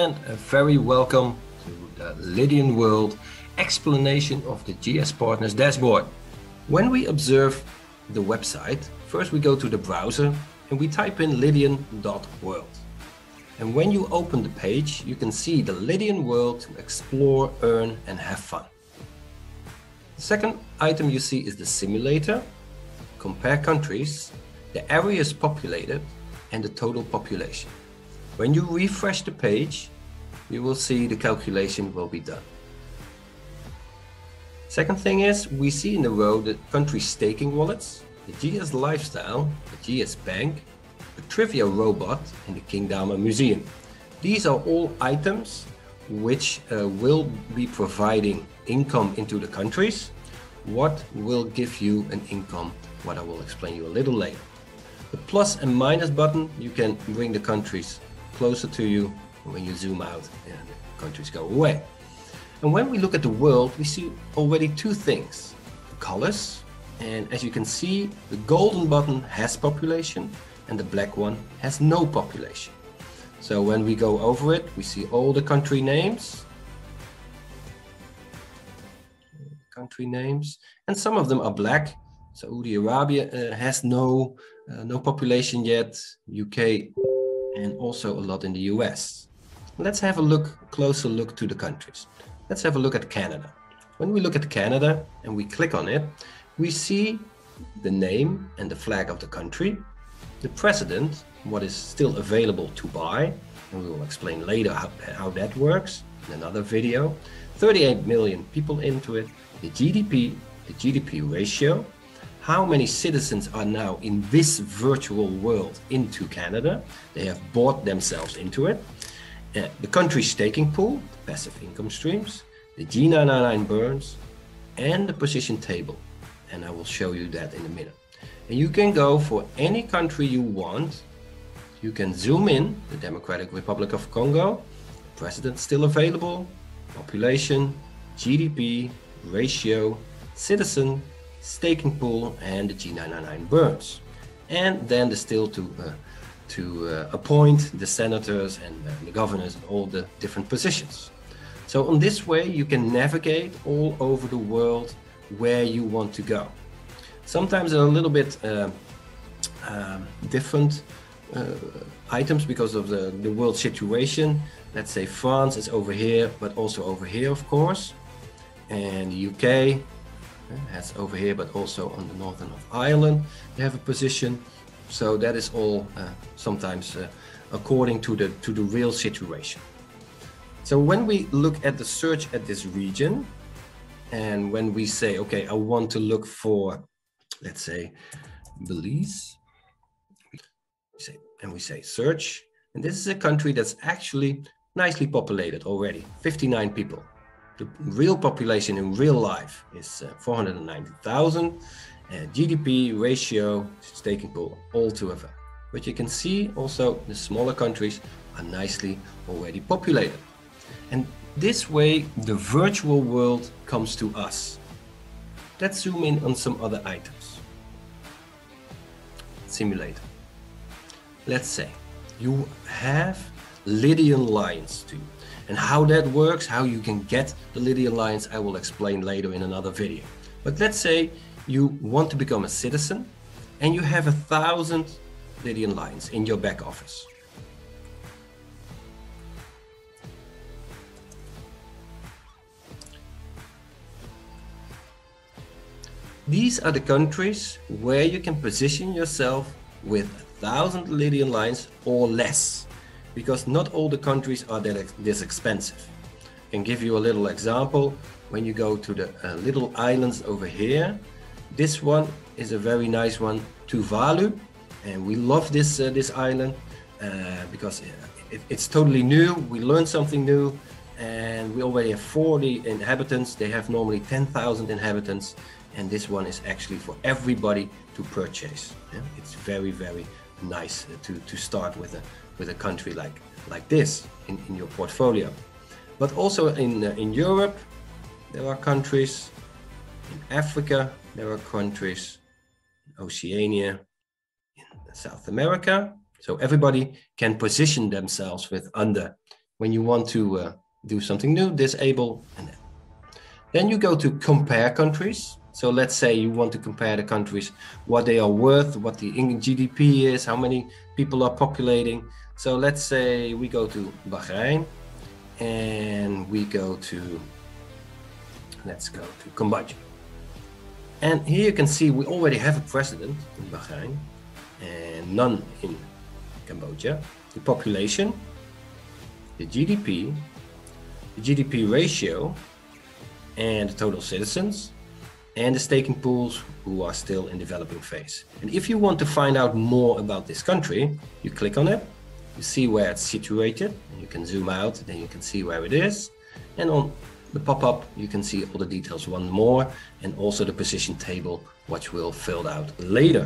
and a very welcome to the Lydian world explanation of the GS Partners dashboard. When we observe the website, first we go to the browser and we type in lydian.world. And when you open the page, you can see the Lydian world to explore, earn and have fun. The second item you see is the simulator, compare countries, the areas populated and the total population. When you refresh the page, you will see the calculation will be done. Second thing is, we see in the row the country staking wallets, the GS Lifestyle, the GS Bank, the Trivia Robot and the Kingdama Museum. These are all items which will be providing income into the countries. What will give you an income, what I will explain you a little later. The plus and minus button, you can bring the countries closer to you. When you zoom out, the countries go away. And when we look at the world, we see already two things, the colors. And as you can see, the golden button has population and the black one has no population. So when we go over it, we see all the country names, and some of them are black. Saudi Arabia has no population yet, UK, and also a lot in the US. Let's have a closer look to the countries. Let's have a look at Canada. When we look at Canada and we click on it, we see the name and the flag of the country, the president, what is still available to buy, and we will explain later how that works in another video. 38 million people into it, the GDP ratio, how many citizens are now in this virtual world into Canada. They have bought themselves into it. The country staking pool, passive income streams, the G999 burns, and the position table. And I will show you that in a minute. And you can go for any country you want. You can zoom in, the Democratic Republic of Congo, president still available, population, GDP, ratio, citizen, staking pool and the G999 burns. And then there's still to appoint the senators and the governors and all the different positions. So on this way you can navigate all over the world where you want to go. Sometimes they're a little bit different items because of the world situation. Let's say France is over here, but also over here, of course. And the UK has over here, but also on the northern of Ireland, they have a position. So that is all sometimes according to the real situation. So when we look at the search at this region, and when we say, okay, I want to look for, let's say, Belize, we say search, and this is a country that's actually nicely populated already, 59 people. The real population in real life is 490,000, GDP, ratio, staking pool, all together. But you can see also the smaller countries are nicely already populated. And this way the virtual world comes to us. Let's zoom in on some other items. Simulator. Let's say you have Lydian lions too. And how that works, how you can get the Lydian lions, I will explain later in another video. But let's say you want to become a citizen and you have 1,000 Lydian lions in your back office. These are the countries where you can position yourself with 1,000 Lydian lions or less, because not all the countries are this expensive. I can give you a little example. When you go to the little islands over here, this one is a very nice one, Tuvalu, and we love this island because it's totally new. We learned something new, and we already have 40 inhabitants. They have normally 10,000 inhabitants, and this one is actually for everybody to purchase. Yeah? It's very, very nice to start with a country like this in your portfolio. But also in Europe, there are countries. In Africa, there are countries. In Oceania, in South America. So everybody can position themselves with under When you want to do something new, disable and then you go to compare countries. So let's say you want to compare the countries, what they are worth, what the GDP is, how many people are populating. So let's say we go to Bahrain and we go to, let's go to Cambodia. And here you can see we already have a president in Bahrain and none in Cambodia. The population, the GDP ratio, and the total citizens, and the staking pools who are still in developing phase. And if you want to find out more about this country, you click on it, you see where it's situated, and you can zoom out, then you can see where it is. And on the pop-up, you can see all the details one more, and also the position table, which we'll fill out later.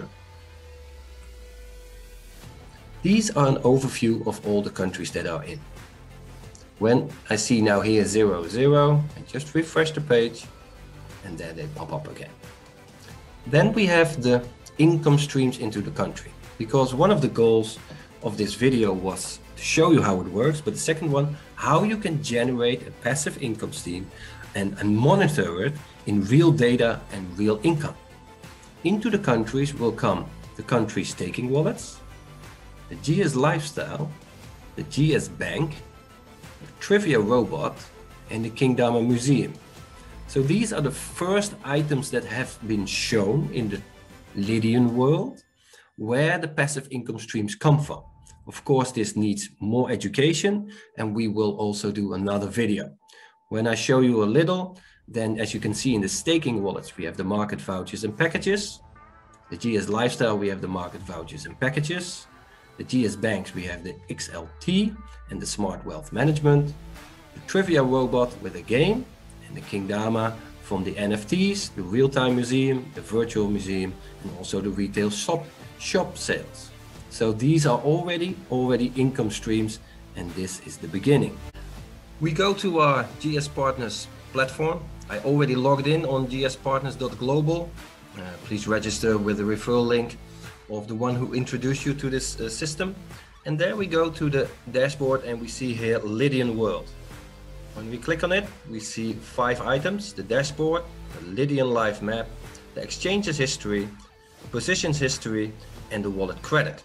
These are an overview of all the countries that are in. When I see now here 0, 0, I just refresh the page and there they pop up again. Then we have the income streams into the country, because one of the goals of this video was to show you how it works, but the second one, how you can generate a passive income stream and monitor it in real data and real income. Into the countries will come the country staking wallets, the GS Lifestyle, the GS Bank, the Trivia Robot, and the Kingdama Museum. So these are the first items that have been shown in the Lydian world, where the passive income streams come from. Of course, this needs more education, and we will also do another video. When I show you a little, then as you can see in the staking wallets, we have the market vouchers and packages. The GS Lifestyle, we have the market vouchers and packages. The GS Banks, we have the XLT and the Smart Wealth Management. The Trivia Robot with a game, and the Kingdama from the NFTs, the Real-Time Museum, the Virtual Museum, and also the retail shop sales. So these are already income streams, and this is the beginning. We go to our GS Partners platform. I already logged in on gspartners.global. Please register with the referral link of the one who introduced you to this system. And there we go to the dashboard and we see here Lydian World. When we click on it, we see 5 items: the dashboard, the Lydian live map, the exchanges history, positions history, and the wallet credit.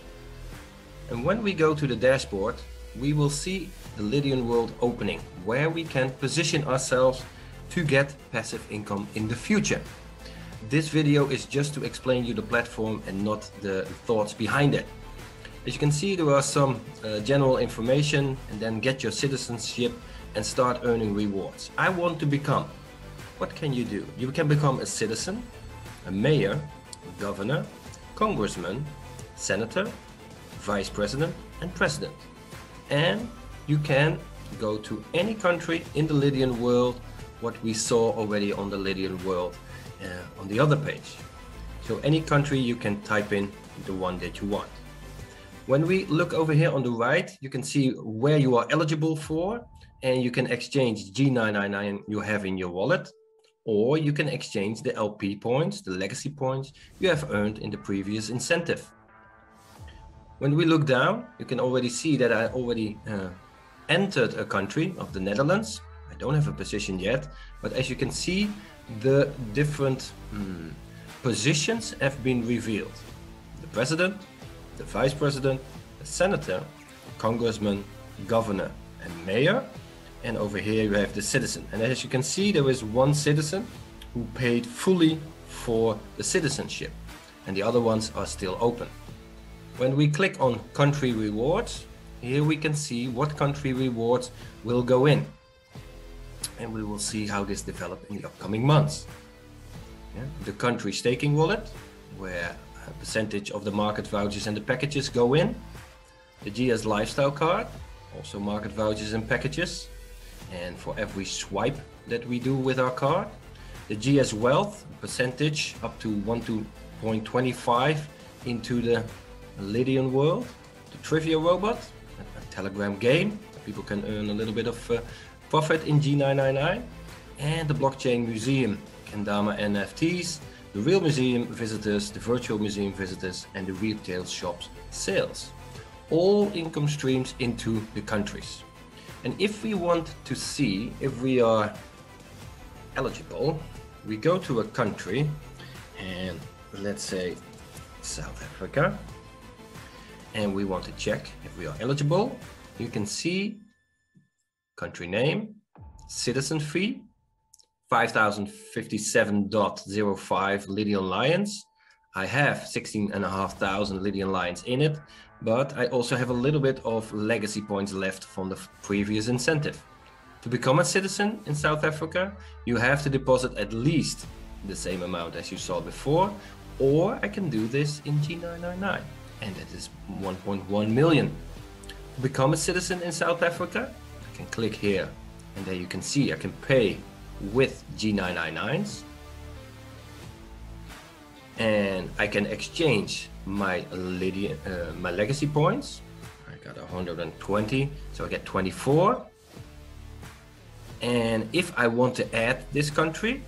And when we go to the dashboard, we will see the Lydian World opening, where we can position ourselves to get passive income in the future. This video is just to explain you the platform and not the thoughts behind it. As you can see, there are some general information, and then get your citizenship and start earning rewards. I want to become. What can you do? You can become a citizen, a mayor, a governor, congressman, senator, vice president, and president. And you can go to any country in the Lydian world, what we saw already on the Lydian world on the other page. So any country you can type in the one that you want. When we look over here on the right, you can see where you are eligible for, and you can exchange G999 you have in your wallet, or you can exchange the LP points, the legacy points you have earned in the previous incentive. When we look down, you can already see that I already entered a country of the Netherlands. I don't have a position yet, but as you can see, the different positions have been revealed. The president, the vice president, the senator, the congressman, governor, and mayor. And over here you have the citizen. And as you can see, there is one citizen who paid fully for the citizenship, and the other ones are still open. When we click on country rewards, here we can see what country rewards will go in. And we will see how this develops in the upcoming months. Yeah. The country staking wallet, where a percentage of the market vouchers and the packages go in. The GS Lifestyle card, also market vouchers and packages. And for every swipe that we do with our card. The GS Wealth, percentage up to 1.25 into the Lydian world. The Trivia Robot, a Telegram game. People can earn a little bit of profit in G999. And the Blockchain Museum, Kingdama NFTs, the Real Museum visitors, the Virtual Museum visitors, and the retail shops sales. All income streams into the countries. And if we want to see if we are eligible, we go to a country, and let's say South Africa, and we want to check if we are eligible. You can see country name, citizen fee, 5,057.05 Lydian lions. I have 16,500 Lydian lions in it, but I also have a little bit of legacy points left from the previous incentive. To become a citizen in South Africa, you have to deposit at least the same amount as you saw before, or I can do this in G999, and that is 1.1 million. To become a citizen in South Africa, I can click here, and there you can see I can pay with G999s, and I can exchange my Lydian, my legacy points. I got 120, so I get 24. And if I want to add this country,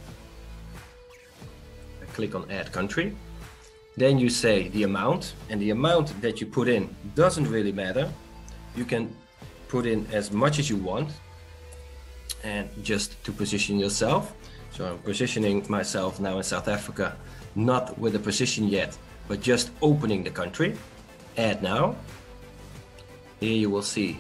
I click on add country. Then you say the amount, and the amount that you put in doesn't really matter. You can put in as much as you want, and just to position yourself. So I'm positioning myself now in South Africa, not with a position yet, but just opening the country. Add now. Here you will see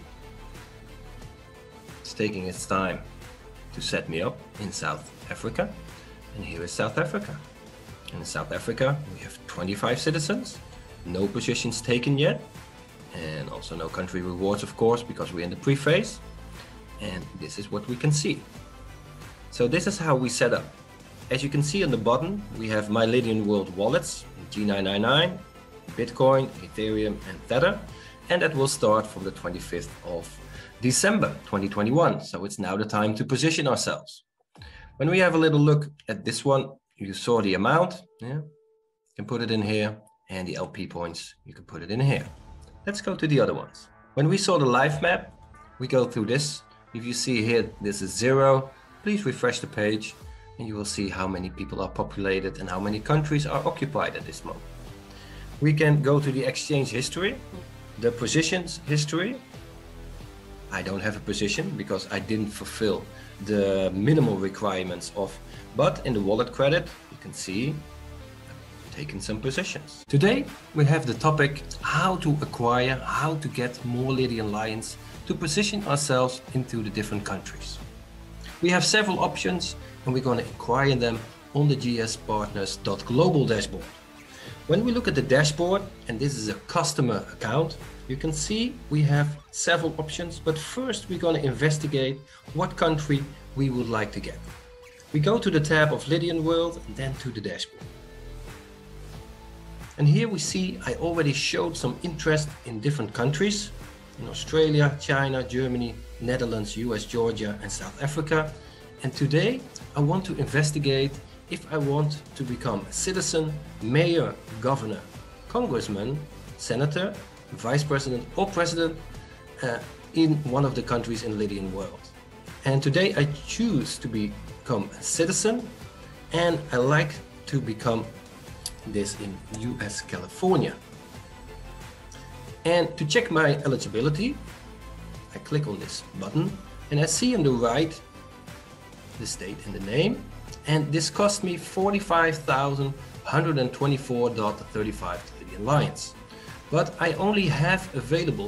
it's taking its time to set me up in South Africa. And here is South Africa. In South Africa, we have 25 citizens, no positions taken yet, and also no country rewards, of course, because we're in the pre-phase. And this is what we can see. So this is how we set up. As you can see on the bottom, we have my Lydian World wallets, G999, Bitcoin, Ethereum, and Tether. And that will start from the 25th of December 2021. So it's now the time to position ourselves. When we have a little look at this one, you saw the amount. Yeah, you can put it in here, and the LP points, you can put it in here. Let's go to the other ones. When we saw the live map, we go through this. If you see here, this is 0. Please refresh the page, and you will see how many people are populated and how many countries are occupied at this moment. We can go to the exchange history, the positions history. I don't have a position because I didn't fulfill the minimal requirements of, but in the wallet credit, you can see I've taken some positions. Today, we have the topic how to acquire, how to get more Lydian lions to position ourselves into the different countries. We have several options, and we're going to acquire them on the gspartners.global dashboard. When we look at the dashboard, and this is a customer account, you can see we have several options, but first we're going to investigate what country we would like to get. We go to the tab of Lydian World and then to the dashboard. And here we see I already showed some interest in different countries, in Australia, China, Germany, Netherlands, US, Georgia, and South Africa. And today I want to investigate if I want to become a citizen, mayor, governor, congressman, senator, vice president, or president in one of the countries in Lydian World. And today I choose to become a citizen, and I like to become this in US, California. And to check my eligibility, I click on this button, and I see on the right the state and the name, and this cost me 45,124.35 Lydian lions. But I only have available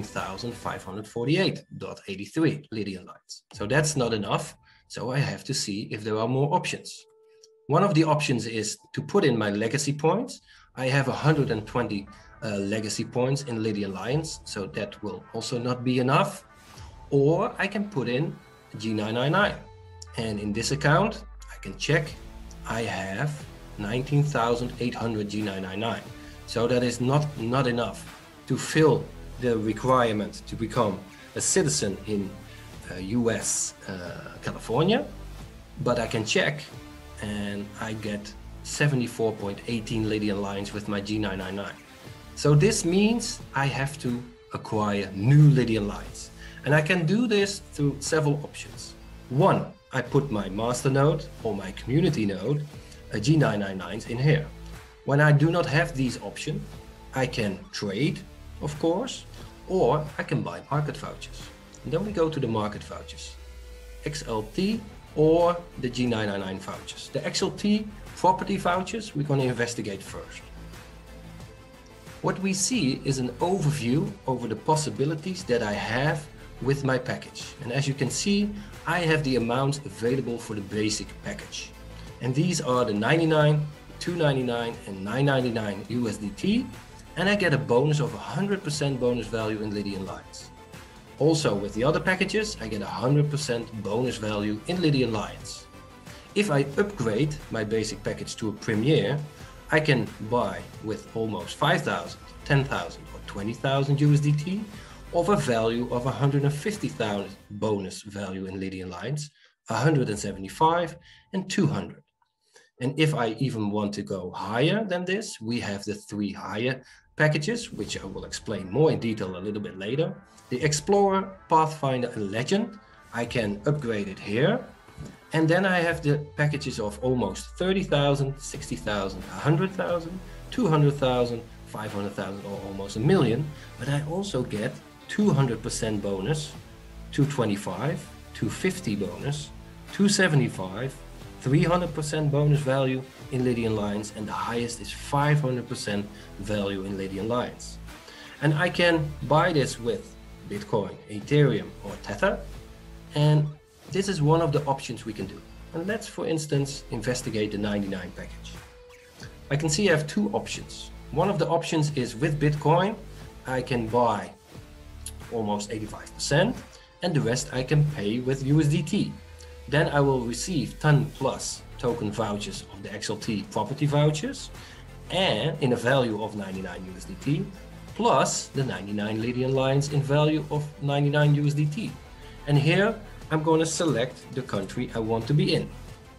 16,548.83 Lydian lions. So that's not enough. So I have to see if there are more options. One of the options is to put in my legacy points. I have 120 legacy points in Lydian lions, so that will also not be enough. Or I can put in G999. And in this account, I can check I have 19,800 G999. So that is not enough to fill the requirement to become a citizen in US, California. But I can check, and I get 74.18 Lydian lions with my G999. So this means I have to acquire new Lydian lions. And I can do this through several options. One, I put my master node or my community node, a G999s in here. When I do not have these options, I can trade, of course, or I can buy market vouchers. And then we go to the market vouchers, XLT or the G999 vouchers. The XLT property vouchers we're going to investigate first. What we see is an overview over the possibilities that I have with my package. And as you can see, I have the amounts available for the basic package. And these are the 99, 299 and 999 USDT. And I get a bonus of 100% bonus value in Lydian Lions. Also with the other packages, I get 100% bonus value in Lydian Lions. If I upgrade my basic package to a Premier, I can buy with almost 5,000, 10,000 or 20,000 USDT of a value of 150,000 bonus value in Lydian Lions, 175 and 200. And if I even want to go higher than this, we have the 3 higher packages, which I will explain more in detail a little bit later. The Explorer, Pathfinder and Legend, I can upgrade it here. And then I have the packages of almost 30,000, 60,000, 100,000, 200,000, 500,000 or almost a million. But I also get 200% bonus, 225, 250 bonus, 275, 300% bonus value in Lydian Lions, and the highest is 500% value in Lydian Lions. And I can buy this with Bitcoin, Ethereum or Tether, and this is one of the options we can do. And let's, for instance, investigate the 99 package. I can see I have 2 options. One of the options is with Bitcoin, I can buy almost 85%, and the rest I can pay with USDT. Then I will receive 10 plus token vouchers of the XLT property vouchers, and in a value of 99 USDT, plus the 99 Lydian Lions in value of 99 USDT. And here I'm going to select the country I want to be in.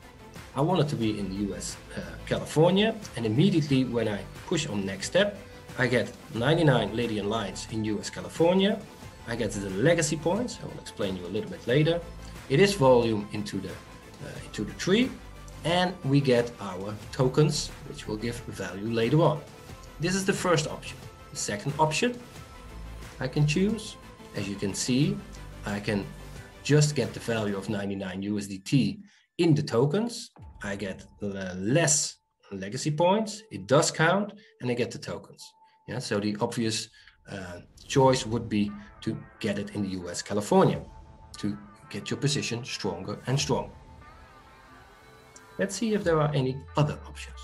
I want it to be in the US, California, and immediately when I push on next step, I get 99 Lydian Lions in US California. I get the legacy points, I will explain you a little bit later. It is volume into the tree, and we get our tokens, which will give value later on. This is the first option. The second option I can choose, as you can see, I can just get the value of 99 USDT in the tokens. I get less legacy points, it does count, and I get the tokens. Yeah, so the obvious choice would be to get it in the US California to get your position stronger and stronger. Let's see if there are any other options.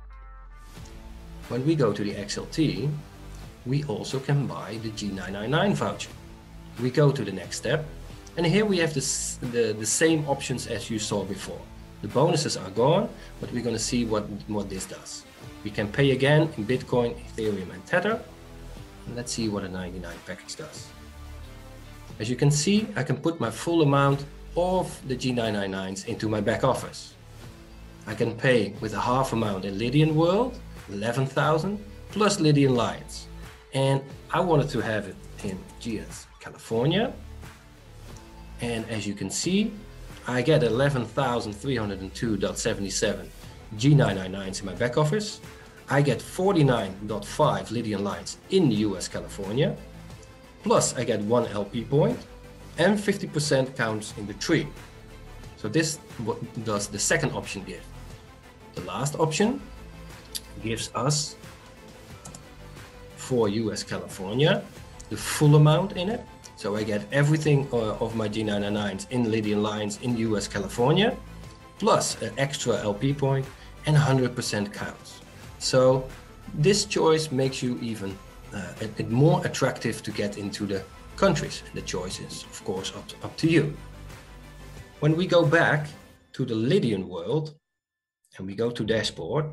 When we go to the XLT, we also can buy the G999 voucher. We go to the next step, and here we have the same options as you saw before. The bonuses are gone, but we're going to see what this does. We can pay again in Bitcoin, Ethereum and Tether. And let's see what a 99 package does. As you can see, I can put my full amount of the G999s into my back office. I can pay with a half amount in Lydian World, 11,000, plus Lydian Lions. And I wanted to have it in GS California. And as you can see, I get 11,302.77 G999s in my back office. I get 49.5 Lydian Lions in the US California. Plus I get 1 LP point, and 50% counts in the tree. So this what does the second option give. The last option gives us for US California the full amount in it. So I get everything of my G999s in Lydian Lions in US California, plus an extra LP point, and 100% counts. So this choice makes you even it more attractive to get into the countries. The choice is, of course, up to you. When we go back to the Lydian world and we go to dashboard,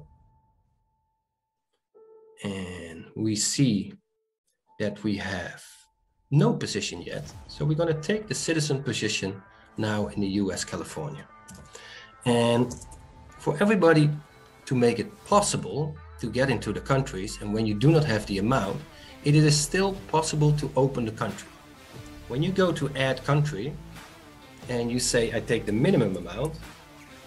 and we see that we have no position yet. So we're going to take the citizen position now in the US California. And for everybody to make it possible to get into the countries, and when you do not have the amount, it is still possible to open the country. When you go to add country and you say I take the minimum amount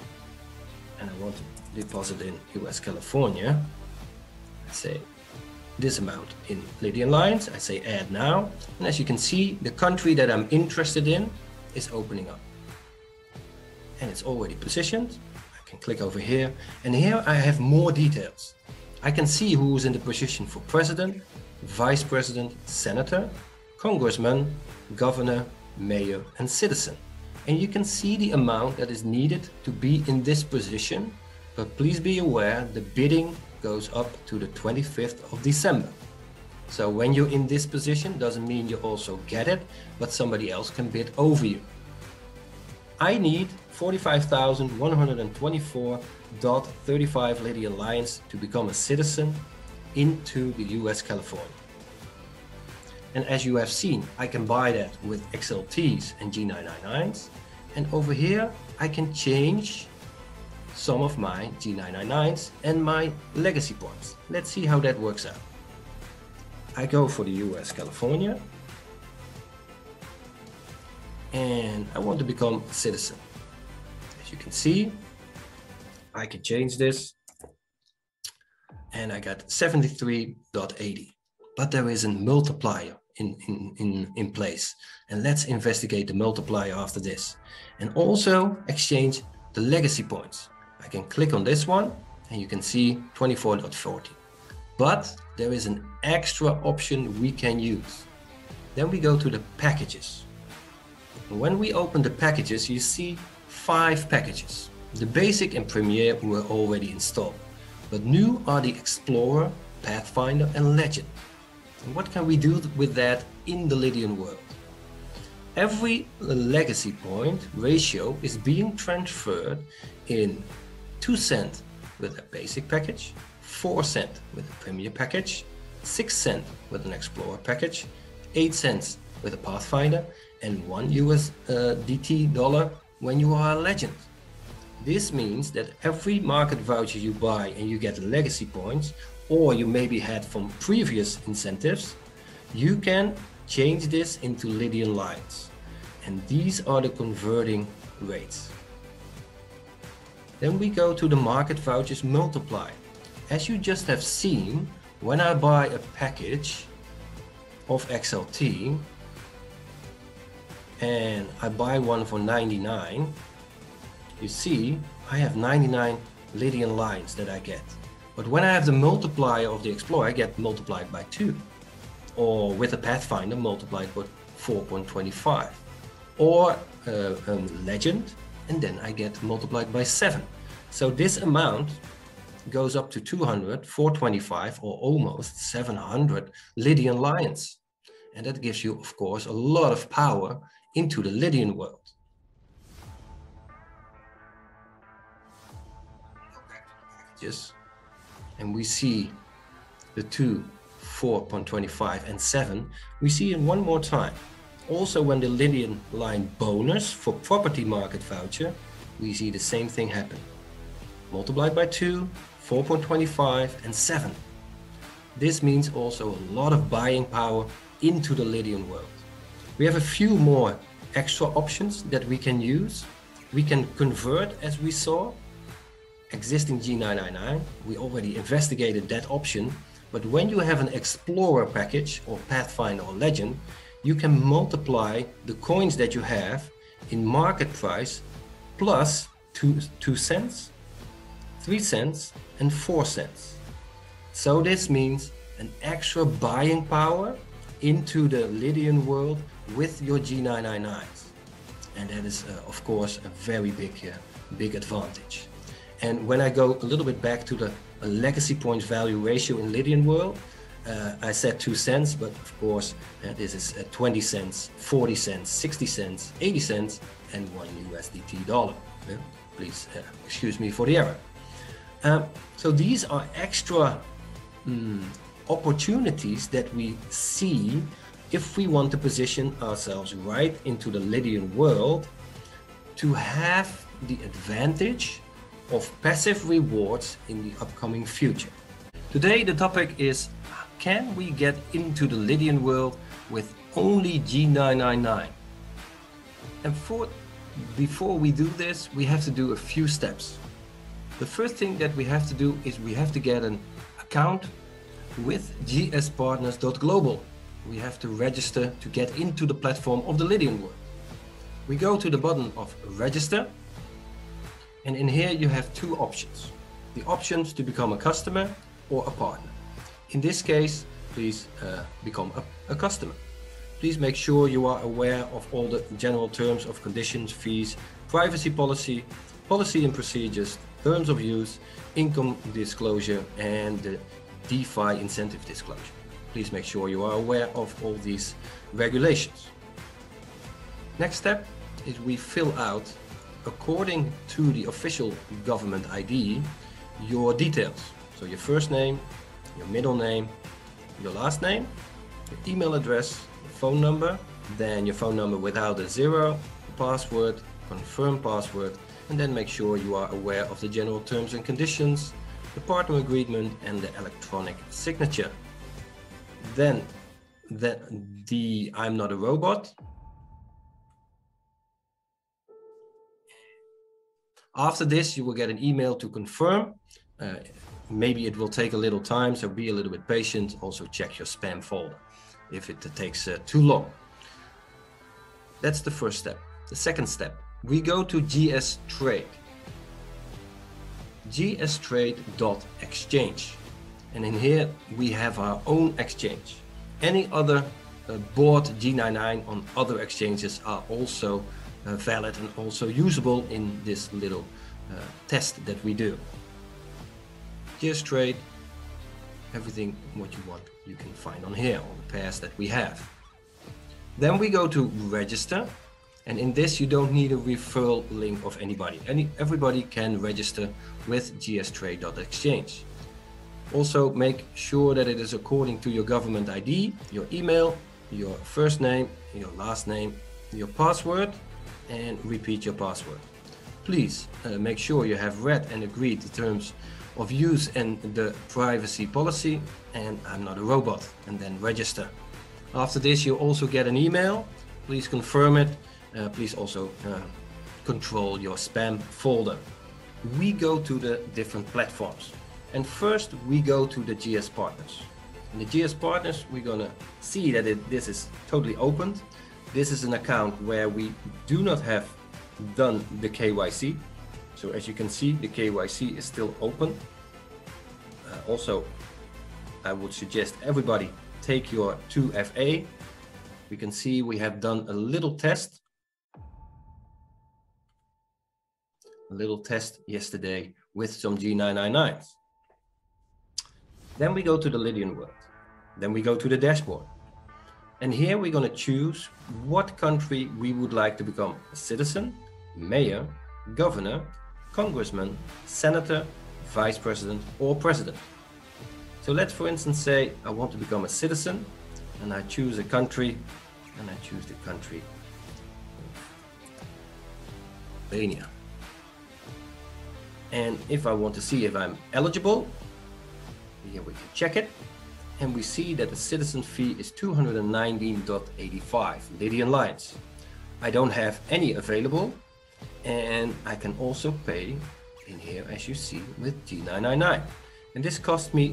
and I want to deposit in US California, I say this amount in Lydian lines. I say add now, and as you can see, the country that I'm interested in is opening up. And it's already positioned. I can click over here, and here I have more details. I can see who's in the position for president, vice president, senator, congressman, governor, mayor, and citizen. And you can see the amount that is needed to be in this position, but please be aware the bidding goes up to the 25th of December. So when you're in this position, doesn't mean you also get it, but somebody else can bid over you. I need 45,124.35 Lydian lions to become a citizen into the US California. And as you have seen, I can buy that with XLTs and G999s. And over here, I can change some of my G999s and my legacy points. Let's see how that works out. I go for the US California. And I want to become a citizen. As you can see, I can change this. And I got 73.80. But there is a multiplier in place. And let's investigate the multiplier after this. And also exchange the legacy points. I can click on this one and you can see 24.40. But there is an extra option we can use. Then we go to the packages. When we open the packages, you see 5 packages. The Basic and Premier were already installed, but new are the Explorer, Pathfinder, and Legend. And what can we do with that in the Lydian world? Every legacy point ratio is being transferred in 2 cents with a Basic package, 4 cents with a Premier package, 6 cents with an Explorer package, 8 cents with a Pathfinder, and $1 dollar when you are a legend. This means that every market voucher you buy and you get legacy points, or you maybe had from previous incentives, you can change this into Lydian lines. And these are the converting rates. Then we go to the market vouchers multiply. As you just have seen, when I buy a package of XLT, and I buy one for 99, you see I have 99 Lydian lines that I get. But when I have the multiplier of the Explorer, I get multiplied by 2. Or with a Pathfinder, multiplied by 4.25. Or Legend, and then I get multiplied by 7. So this amount goes up to 200, 425, or almost 700 Lydian lions. And that gives you, of course, a lot of power into the Lydian world. Yes. And we see the 2, 4.25 and 7. We see it one more time. Also, when the Lydian line bonus for property market voucher, we see the same thing happen. Multiplied by 2, 4.25 and 7. This means also a lot of buying power into the Lydian world. We have a few more extra options that we can use. We can convert, as we saw, existing G999. We already investigated that option, but when you have an Explorer package or Pathfinder or Legend, you can multiply the coins that you have in market price plus 2 cents, 3 cents, and 4 cents. So this means an extra buying power into the Lydian world with your G999s. And that is, of course, a very big advantage. And when I go a little bit back to the legacy points value ratio in Lydian world, I said 2 cents, but of course, this is 20 cents, 40 cents, 60 cents, 80 cents, and $1 dollar. Please excuse me for the error. So these are extra opportunities that we see if we want to position ourselves right into the Lydian world to have the advantage of passive rewards in the upcoming future. Today the topic is, can we get into the Lydian world with only G999? And before we do this, we have to do a few steps. The first thing that we have to do is we have to get an account with gspartners.global. We have to register to get into the platform of the Lydian world. We go to the button of register, and in here you have two options. The options to become a customer or a partner. In this case, please become a customer. Please make sure you are aware of all the general terms of conditions, fees, privacy policy, policy and procedures, terms of use, income disclosure, and the DeFi incentive disclosure. Please make sure you are aware of all these regulations. Next step is we fill out, according to the official government ID, your details. So your first name, your middle name, your last name, your email address, your phone number, then your phone number without a zero, password, confirm password, and then make sure you are aware of the general terms and conditions, the partner agreement, and the electronic signature. Then the I'm not a robot. After this, you will get an email to confirm. Maybe it will take a little time, so be a little bit patient. Also check your spam folder if it takes too long. That's the first step. The second step, we go to GS Trade. gstrade.exchange. And in here we have our own exchange. Any other bought G99 on other exchanges are also valid and also usable in this little test that we do. GS Trade, everything what you want you can find on here, all the pairs that we have. Then we go to register, and in this you don't need a referral link of anybody. Everybody can register with gstrade.exchange. Also make sure that it is according to your government ID, your email, your first name, your last name, your password, and repeat your password. Please make sure you have read and agreed the terms of use and the privacy policy, and I'm not a robot, and then register. After this you also get an email. Please confirm it. Please also control your spam folder. We go to the different platforms, and first we go to the GS Partners. In the GS Partners we're gonna see that this is totally opened. This is an account where we do not have done the KYC. So as you can see, the KYC is still open. Also, I would suggest everybody take your 2FA. We can see we have done a little test yesterday with some G999s. Then we go to the Lydian world. Then we go to the dashboard. And here we're going to choose what country we would like to become a citizen, mayor, governor, congressman, senator, vice president, or president. So let's, for instance, say I want to become a citizen, and I choose a country, and I choose the country Albania. And if I want to see if I'm eligible, here we can check it, and we see that the citizen fee is 219.85 Lydian lines. I don't have any available, and I can also pay in here, as you see, with G999. And this cost me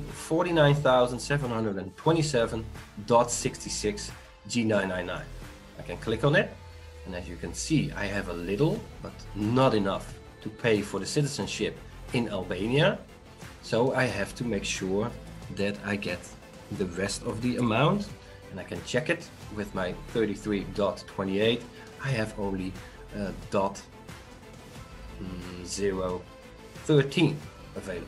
49,727.66 G999. I can click on it, and as you can see, I have a little, but not enough to pay for the citizenship in Albania. So I have to make sure that I get the rest of the amount, and I can check it with my 33.28. I have only .013 available.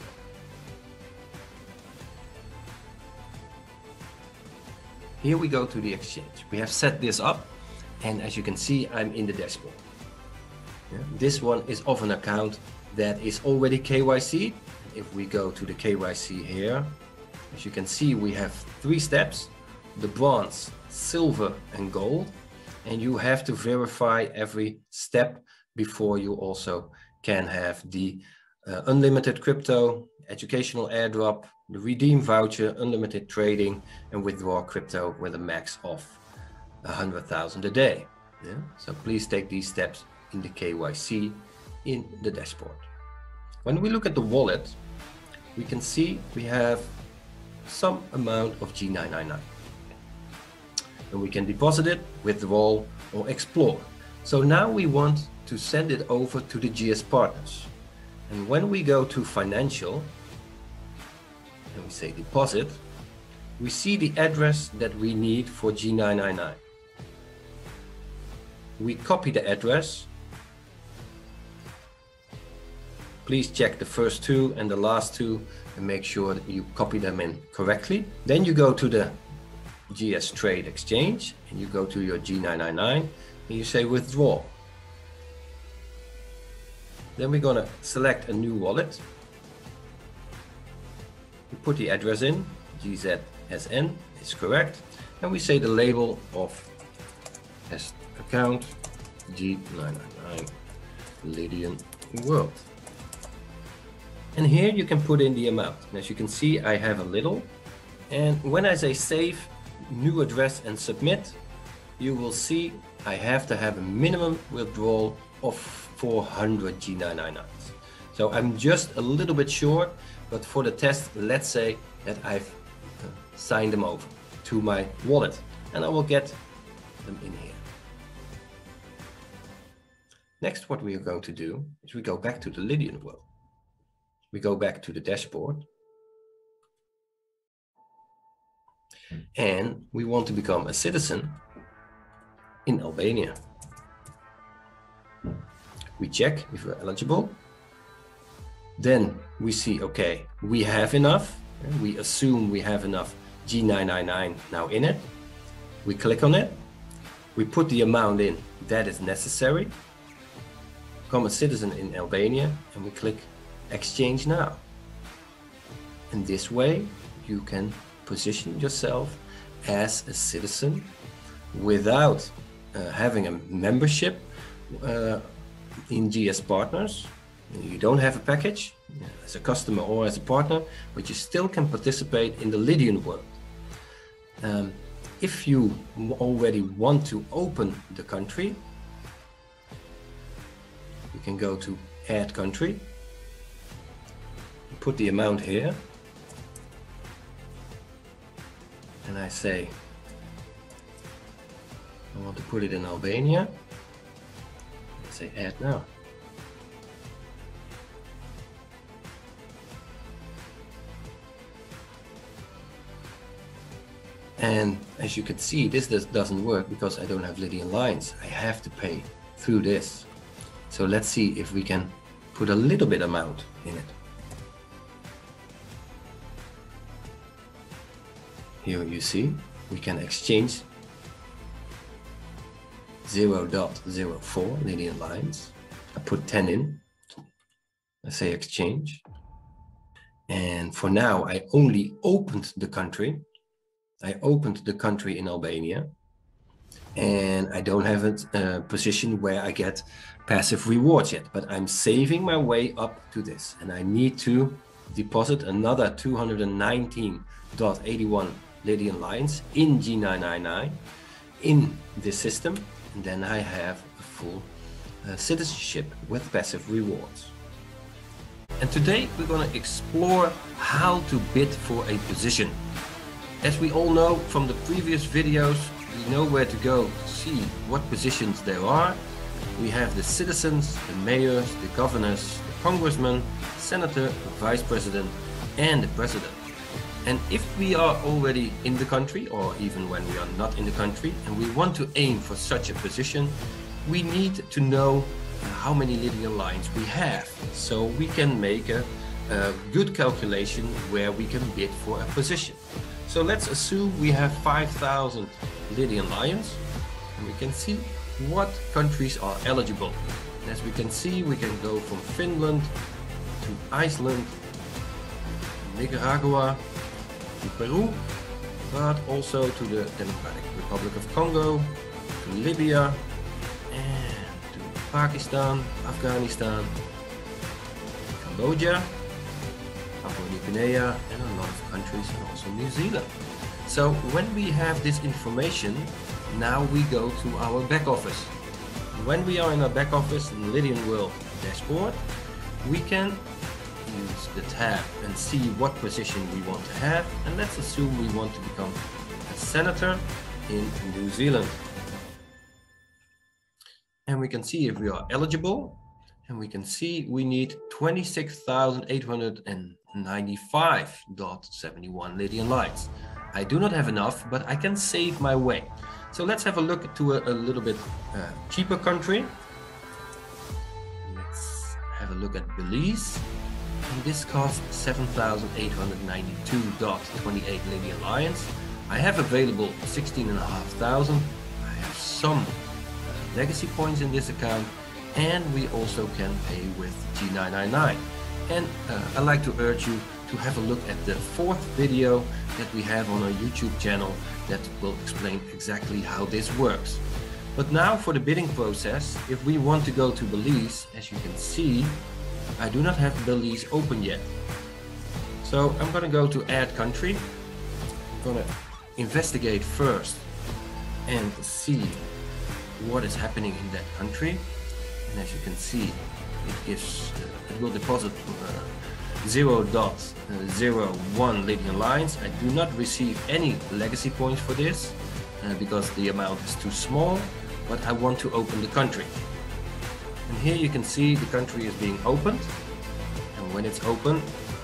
Here we go to the exchange. We have set this up, and as you can see, I'm in the dashboard. Yeah. This one is of an account that is already KYC. If we go to the KYC here, as you can see, we have 3 steps: the bronze, silver, and gold. And you have to verify every step before you also can have the unlimited crypto, educational airdrop, the redeem voucher, unlimited trading, and withdraw crypto with a max of 100,000 a day. Yeah? So please take these steps in the KYC in the dashboard. When we look at the wallet, we can see we have some amount of G999. And we can deposit it, withdraw, or explore. So now we want to send it over to the GS partners. And when we go to financial, and we say deposit, we see the address that we need for G999. We copy the address. Please check the first two and the last two and make sure that you copy them in correctly. Then you go to the GS Trade Exchange and you go to your G999 and you say withdraw. Then we're gonna select a new wallet. We put the address in, GZSN is correct, and we say the label of test account G999 Lydian World. And here you can put in the amount. And as you can see, I have a little. And when I say save, new address and submit, you will see I have to have a minimum withdrawal of 400 G999s. So I'm just a little bit short, but for the test, let's say that I've signed them over to my wallet and I will get them in here. Next, what we are going to do is we go back to the Lydian world. We go back to the dashboard and we want to become a citizen in Albania. We check if we're eligible. Then we see, okay, we have enough. We assume we have enough G999 now in it. We click on it. We put the amount in that is necessary. Become a citizen in Albania and we click exchange now. And this way you can position yourself as a citizen without having a membership in GS partners. You don't have a package as a customer or as a partner, but you still can participate in the Lydian world. If you already want to open the country, you can go to add country, put the amount here, and I say I want to put it in Albania. Let's say add now. And as you can see, this doesn't work because I don't have Lydian lines. I have to pay through this. So let's see if we can put a little bit amount in it. Here you see, we can exchange 0.04 Lydian lines. I put 10 in. I say exchange. And for now, I only opened the country. I opened the country in Albania. And I don't have a position where I get passive rewards yet, but I'm saving my way up to this. And I need to deposit another 219.81 Lydian lines in G999 in this system. And then I have a full citizenship with passive rewards. And today we're going to explore how to bid for a position. As we all know from the previous videos, we know where to go to see what positions there are. We have the citizens, the mayors, the governors, the congressman, senator, the vice president, and the president. And if we are already in the country, or even when we are not in the country, and we want to aim for such a position, we need to know how many Lydian lines we have. So we can make a good calculation where we can bid for a position. So let's assume we have 5,000 Lydian lions, and we can see what countries are eligible. And as we can see, we can go from Finland to Iceland, Nicaragua, to Peru, but also to the Democratic Republic of Congo, to Libya, and to Pakistan, Afghanistan, Cambodia, Papua New Guinea, and a lot of countries, and also New Zealand. So when we have this information, now we go to our back office. When we are in our back office in Lydian World dashboard, we can use the tab and see what position we want to have, and let's assume we want to become a senator in New Zealand. And we can see if we are eligible, and we can see we need 26,895.71 Lydian lights. I do not have enough, but I can save my way. So let's have a look to a little bit cheaper country. Let's have a look at Belize. And this costs 7,892.28 Lydian lions. I have available 16,500. I have some legacy points in this account, and we also can pay with G999. And I'd like to urge you to have a look at the 4th video that we have on our YouTube channel that will explain exactly how this works. But now for the bidding process, if we want to go to Belize, as you can see, I do not have Belize open yet. So I'm going to go to add country. I'm going to investigate first and see what is happening in that country. And as you can see, it will deposit 0.01 Lydian lions. I do not receive any legacy points for this because the amount is too small, but I want to open the country. And here you can see the country is being opened, and when it's open,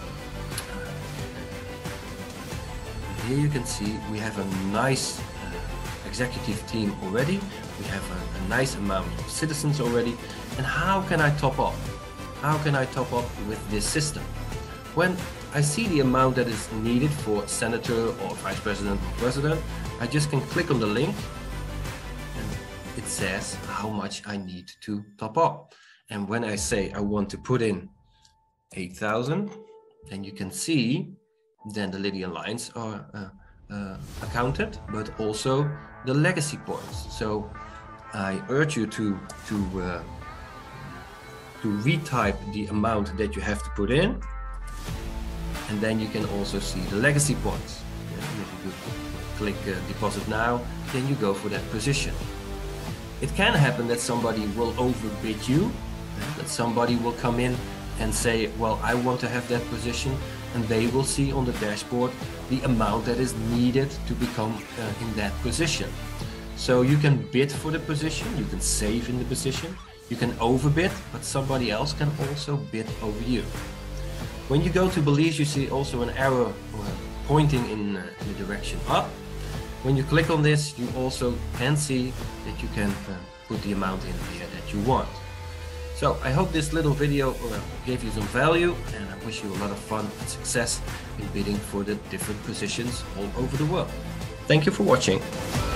here you can see we have a nice executive team already. We have a nice amount of citizens already. And how can I top up? How can I top up with this system? When I see the amount that is needed for senator or vice president or president, I just can click on the link and it says how much I need to top up. And when I say I want to put in 8,000, then you can see then the Lydian lions are accounted, but also the legacy points. So I urge you to retype the amount that you have to put in, and then you can also see the legacy points. And if you click deposit now, then you go for that position. It can happen that somebody will overbid you, that somebody will come in and say, well, I want to have that position, and they will see on the dashboard the amount that is needed to become in that position. So you can bid for the position, you can save in the position, you can overbid, but somebody else can also bid over you. When you go to Belize, you see also an arrow pointing in the direction up. When you click on this, you also can see that you can put the amount in here that you want. So I hope this little video gave you some value, and I wish you a lot of fun and success in bidding for the different positions all over the world. Thank you for watching.